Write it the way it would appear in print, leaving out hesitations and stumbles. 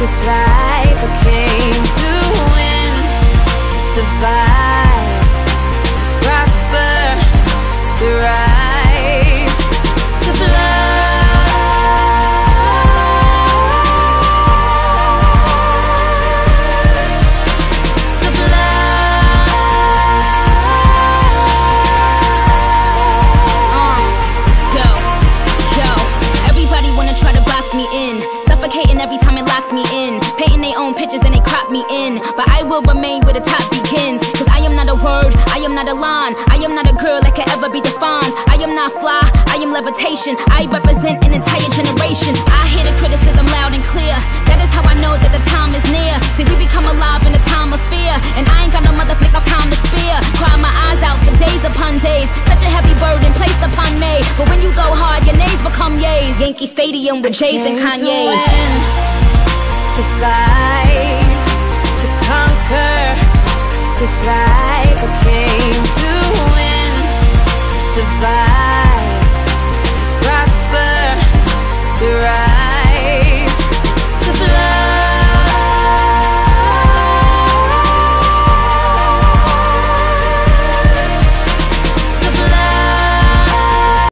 to thrive. I came to win, to survive, to prosper, to rise, to fly. Me in, suffocating every time it locks me in, painting their own pictures then they crop me in, but I will remain where the top begins, cause I am not a word, I am not a line, I am not a girl that can ever be defined, I am not fly, I am levitation, I represent an entire generation. I hear the criticism loud and clear, that is how I know that the time is near. See, we become alive in a time of fear, and I ain't got no motherfucking time to spare. Cry my eyes out for days upon days, such a heavy burden placed upon me, but when you go hard your nays become yays. Yankee Stadium with Jays and Kanye. To win, to fight, to conquer, to thrive. I came